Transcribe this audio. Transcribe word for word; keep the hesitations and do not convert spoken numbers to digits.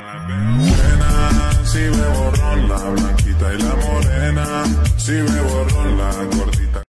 Buena, si bebo ron, la blanquita y la morena. Si bebo